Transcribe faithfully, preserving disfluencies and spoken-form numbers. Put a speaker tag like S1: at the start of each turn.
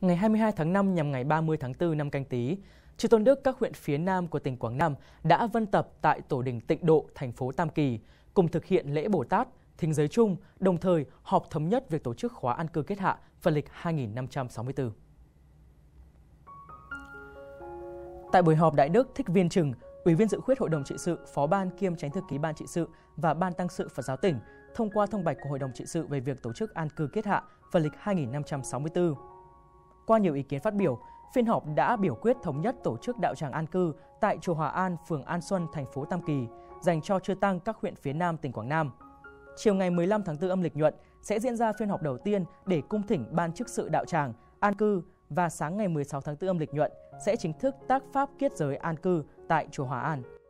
S1: Ngày hai mươi hai tháng năm nhằm ngày ba mươi tháng tư năm Canh Tý, chư tôn đức các huyện phía Nam của tỉnh Quảng Nam đã vân tập tại tổ đình Tịnh Độ, thành phố Tam Kỳ, cùng thực hiện lễ Bồ Tát, thính giới chung, đồng thời họp thống nhất việc tổ chức khóa an cư kết hạ Phật lịch hai nghìn năm trăm sáu mươi tư. Tại buổi họp, Đại đức Thích Viên Trừng, Ủy viên dự khuyết Hội đồng trị sự, Phó ban kiêm Chánh thư ký Ban trị sự và Ban tăng sự Phật giáo tỉnh thông qua thông bạch của Hội đồng trị sự về việc tổ chức an cư kết hạ Phật lịch hai nghìn năm trăm sáu mươi tư. Qua nhiều ý kiến phát biểu, phiên họp đã biểu quyết thống nhất tổ chức đạo tràng an cư tại chùa Hòa An, phường An Xuân, thành phố Tam Kỳ, dành cho chư tăng các huyện phía Nam tỉnh Quảng Nam. Chiều ngày mười lăm tháng tư âm lịch nhuận sẽ diễn ra phiên họp đầu tiên để cung thỉnh ban chức sự đạo tràng an cư, và sáng ngày mười sáu tháng tư âm lịch nhuận sẽ chính thức tác pháp kiết giới an cư tại chùa Hòa An.